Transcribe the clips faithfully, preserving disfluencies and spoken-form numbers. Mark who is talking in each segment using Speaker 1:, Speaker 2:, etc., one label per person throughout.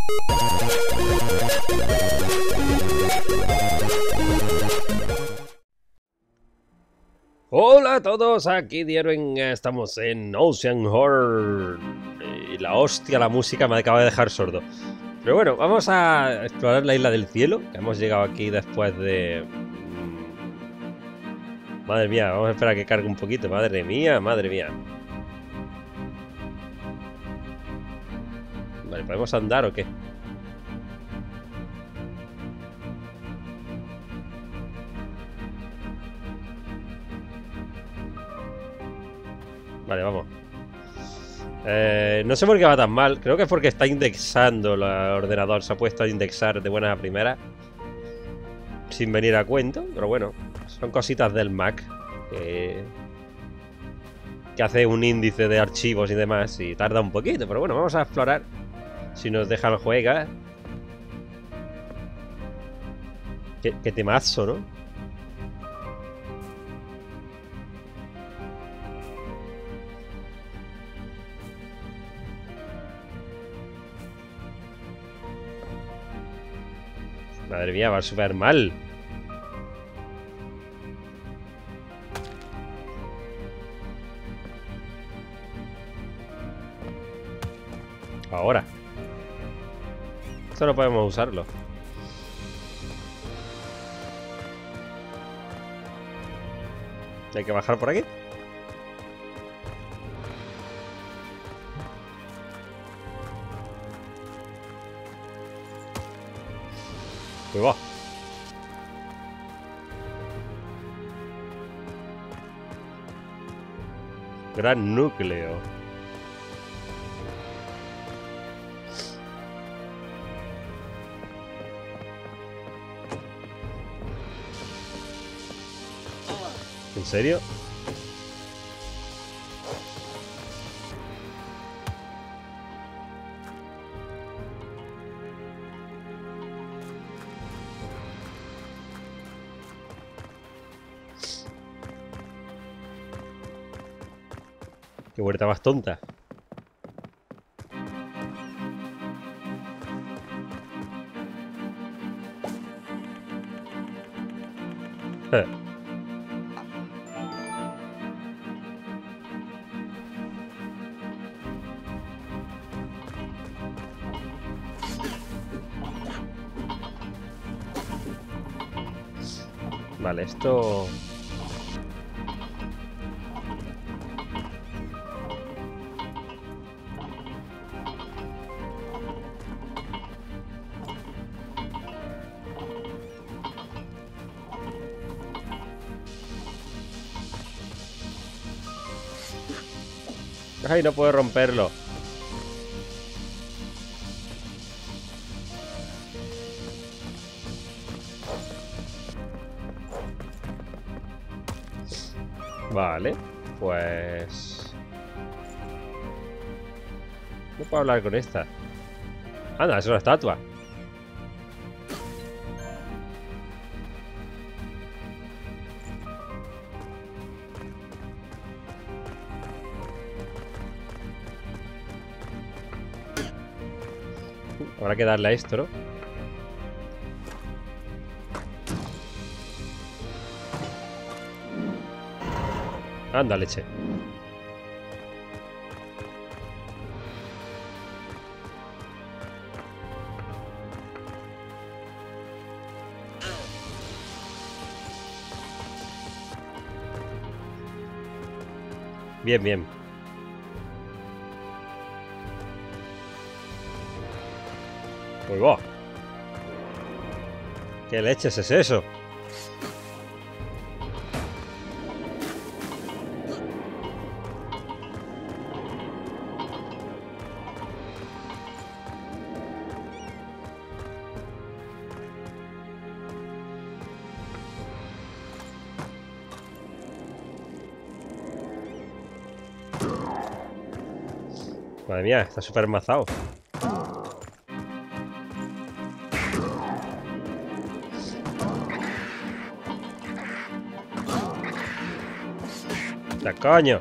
Speaker 1: Hola a todos, aquí Dierwen, estamos en Ocean Horror. Y la hostia, la música me acaba de dejar sordo. Pero bueno, vamos a explorar la isla del cielo, que hemos llegado aquí después de... Madre mía, vamos a esperar a que cargue un poquito. Madre mía, madre mía. Vale, ¿podemos andar o qué? Vale, vamos. Eh, no sé por qué va tan mal. Creo que es porque está indexando el ordenador. Se ha puesto a indexar de buenas a primeras sin venir a cuento. Pero bueno, son cositas del Mac que, que hace un índice de archivos y demás y tarda un poquito. Pero bueno, vamos a explorar si nos deja el juego. Qué, qué temazo, ¿no? Madre mía, va súper mal. Ahora. Esto no podemos usarlo. Hay que bajar por aquí. Uy, va. Gran núcleo. ¿En serio? Qué vuelta más tonta. Eh. Vale, esto... Ay, no puedo romperlo. Vale, pues... No puedo hablar con esta. Anda, es una estatua. Habrá que darle a esto, ¿no? Anda, leche. Bien, bien. Uy, va. ¿Qué leches es eso? Madre mía, está súper mazado. ¡La coño!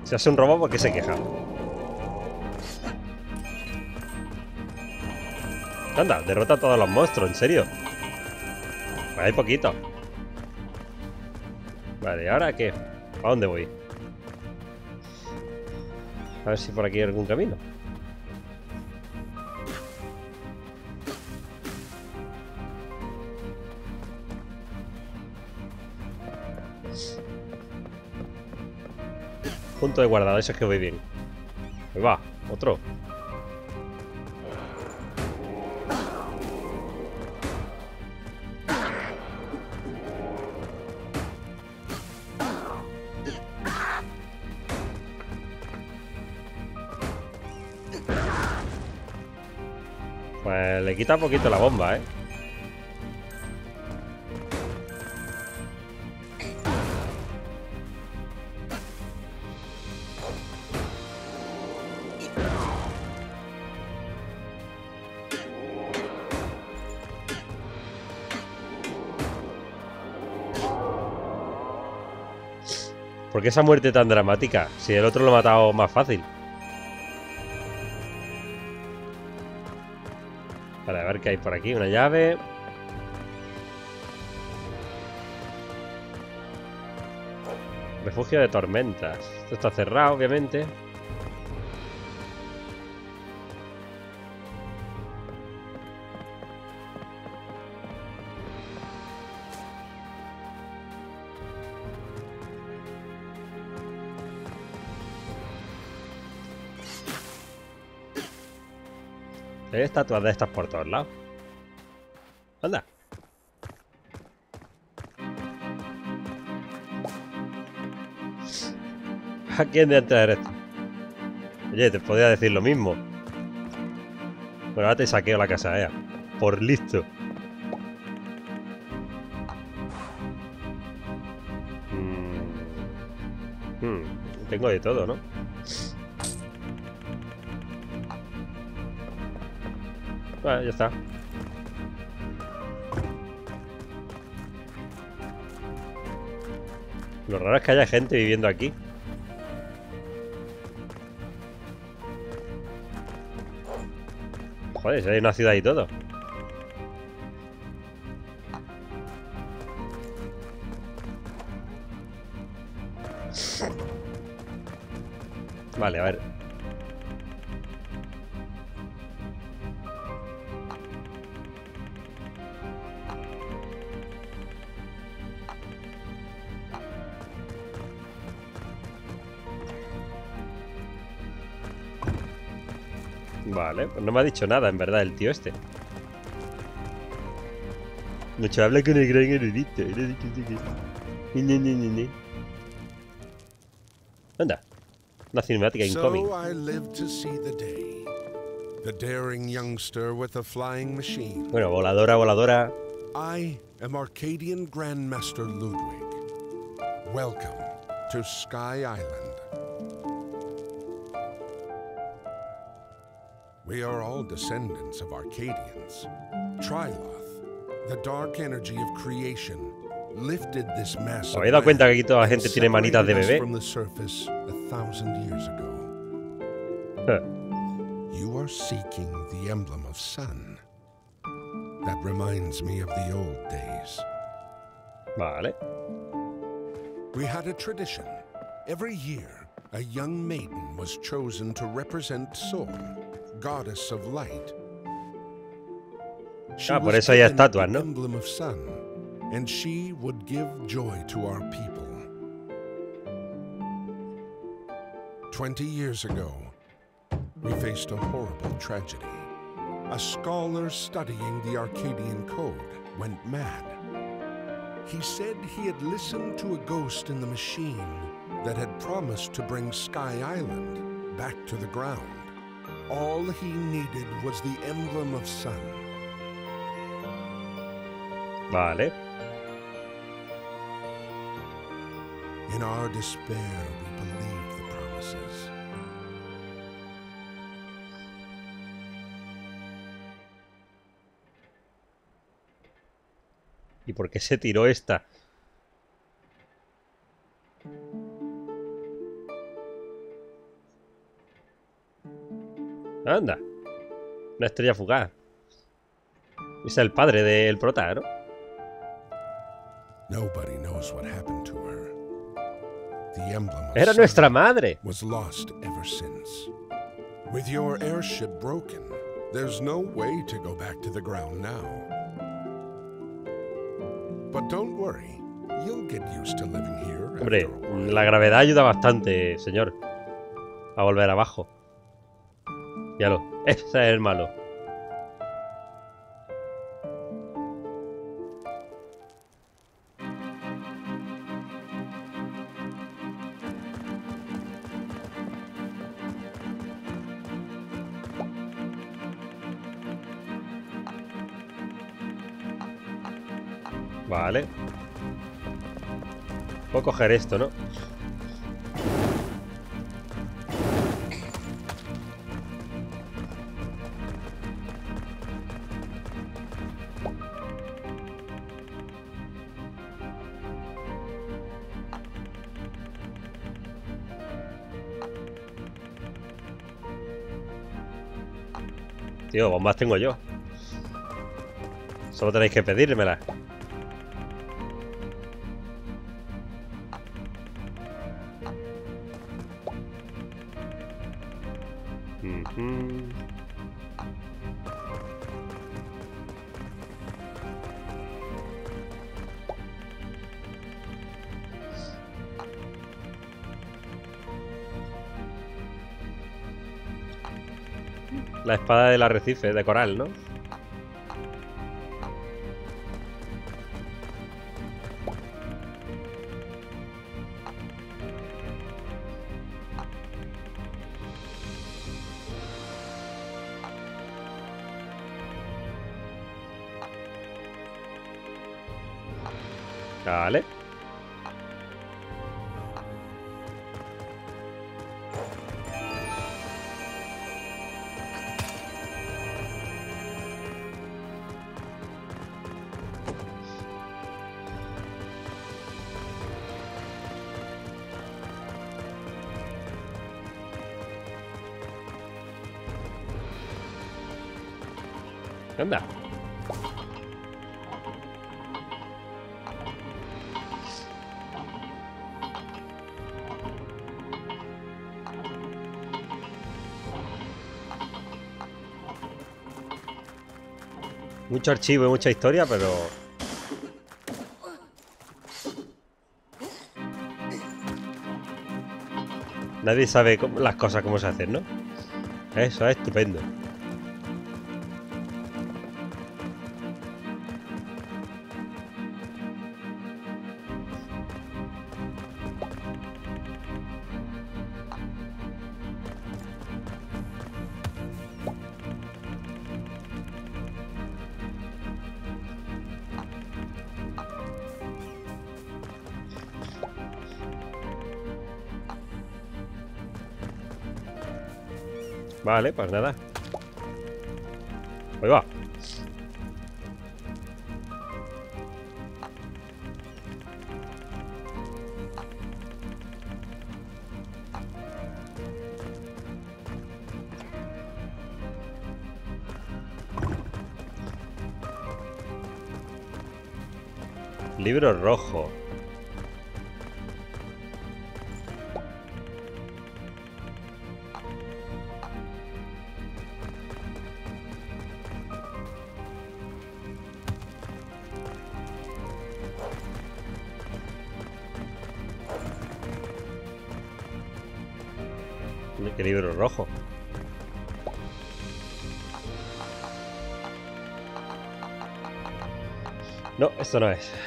Speaker 1: Si hace un robot, ¿por qué se queja? Anda, derrota a todos los monstruos, ¿en serio? Pues hay poquito. Vale, ¿y ahora qué? ¿A dónde voy? A ver si por aquí hay algún camino. Punto de guardado, eso es que voy bien. Ahí va, otro. Pues le quita un poquito la bomba, ¿eh? ¿Por qué esa muerte tan dramática? Si el otro lo ha matado más fácil. Vale, a ver qué hay por aquí. Una llave. Refugio de tormentas. Esto está cerrado, obviamente. Hay estatuas de estas por todos lados. Anda. ¿A quién de antes eres tú? Oye, te podría decir lo mismo. Bueno, ahora te saqueo la casa, eh. Por listo. Hmm. Hmm. Tengo de todo, ¿no? Vale, ya está. Lo raro es que haya gente viviendo aquí. Joder, si hay una ciudad y todo. Vale, a ver. Vale, pues no me ha dicho nada, en verdad, el tío este. Mucho habla con el gran erudito. Anda, una cinemática incoming.
Speaker 2: So I lived to see the day. The daring youngster with a flying machine.
Speaker 1: Bueno, voladora, voladora.
Speaker 2: I am Arcadian Grandmaster Ludwig. Welcome to Sky Island. We are all descendants of Arcadians. Tryloth, the dark energy of creation, lifted this mass.
Speaker 1: ¿Os habéis dado cuenta que aquí toda la gente tiene manitas de bebé?
Speaker 2: From the surface a thousand years ago. You are seeking the emblem of sun. That reminds me of the old days.
Speaker 1: Vale.
Speaker 2: We had a tradition. Every year, a young maiden was chosen to represent Sol, goddess of light. She
Speaker 1: Ah, por
Speaker 2: was
Speaker 1: eso hay
Speaker 2: given
Speaker 1: estatuas,
Speaker 2: the
Speaker 1: ¿no?
Speaker 2: emblem of sun, and she would give joy to our people. Twenty years ago, we faced a horrible tragedy. A scholar studying the Arcadian code went mad. He said he had listened to a ghost in the machine that had promised to bring Sky Island back to the ground. All he needed was the emblem of sun.
Speaker 1: Vale.
Speaker 2: In our despair, we believed the promises.
Speaker 1: ¿Y por qué se tiró esta? Anda. Una estrella fugaz. Es el padre del prota, ¿no?
Speaker 2: Nobody knows what happened to her. The emblem of
Speaker 1: Era nuestra
Speaker 2: Saturn
Speaker 1: madre.
Speaker 2: was lost ever since. With your airship broken, there's no way to go back to the ground now. But don't worry, you'll get used to living here.
Speaker 1: Hombre,
Speaker 2: after a while.
Speaker 1: la gravedad ayuda bastante, señor. A volver abajo. Ya lo. Ese es el malo. Vale. Puedo coger esto, ¿no? Tío, bombas tengo yo. Solo tenéis que pedírmelas. Mm-hmm. La espada del arrecife de coral, ¿no? Vale. Anda. Mucho archivo y mucha historia, pero... nadie sabe cómo, las cosas cómo se hacen, ¿no? Eso es estupendo. Vale, pues nada. Ahí va. Libro rojo. ¿Qué libro rojo? No, esto no es.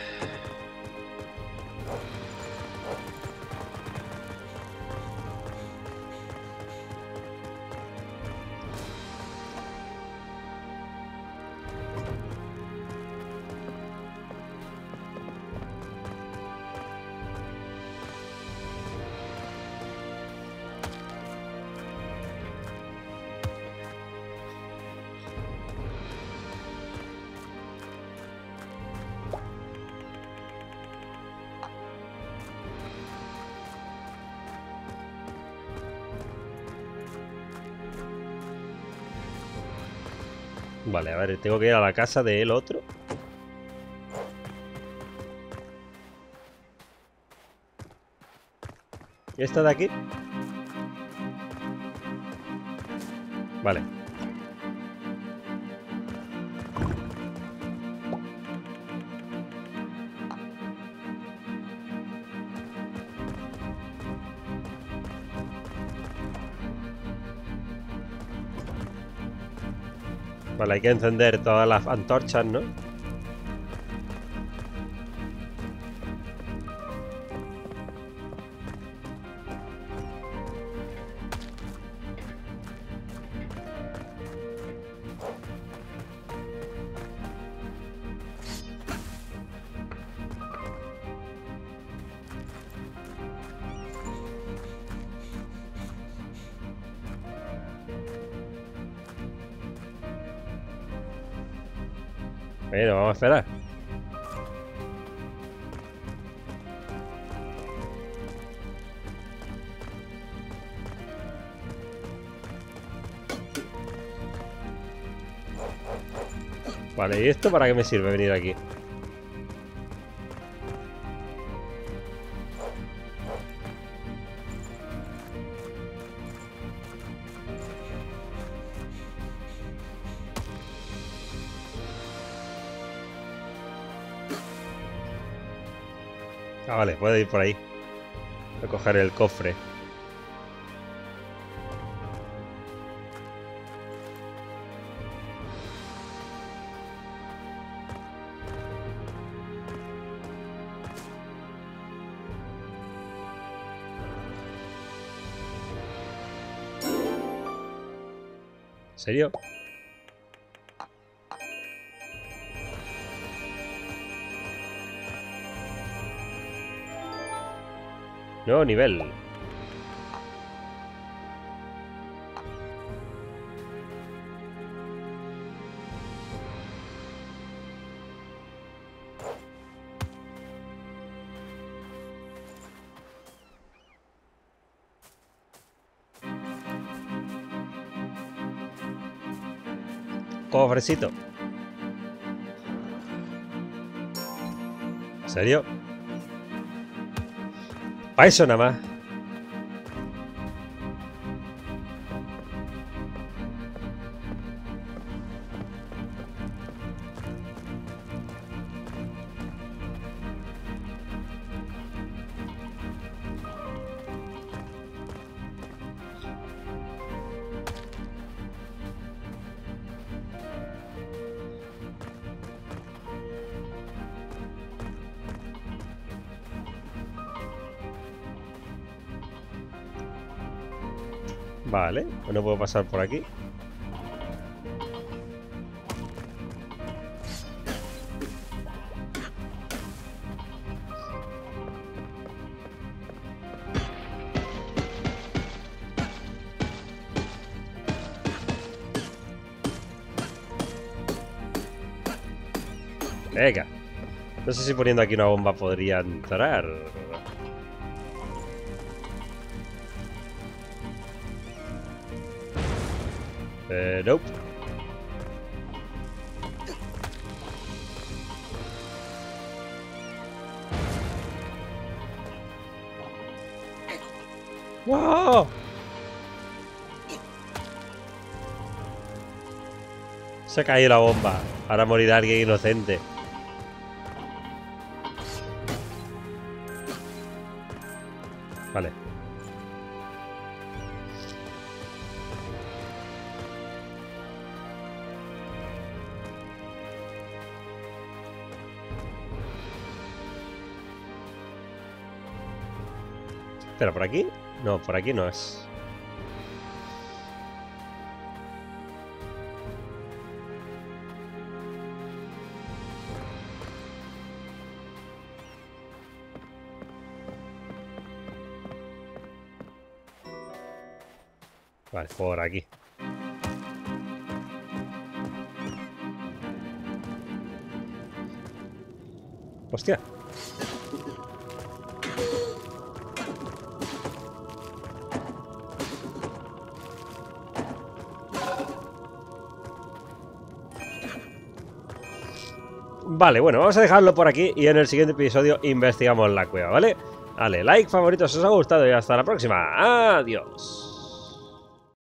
Speaker 1: Vale, a ver, tengo que ir a la casa del otro. ¿Esta de aquí? Vale. Vale, hay que encender todas las antorchas, ¿no? Bueno, vamos a esperar. Vale, ¿y esto para qué me sirve venir aquí? Ah, vale, puedo ir por ahí. Voy a coger el cofre. ¿En serio? Nuevo nivel. Cofrecito. ¿En serio? Para eso nada más. Vale, pues no puedo pasar por aquí. Venga. No sé si poniendo aquí una bomba podría entrar. Eh, nope. ¡Wow! Se ha caído la bomba. Ahora morirá alguien inocente. Vale. ¿Pero por aquí? No, por aquí no es. Vale, por aquí. Hostia. Vale, bueno, vamos a dejarlo por aquí y en el siguiente episodio investigamos la cueva, ¿vale? Dale, like, favorito si os ha gustado y hasta la próxima. Adiós.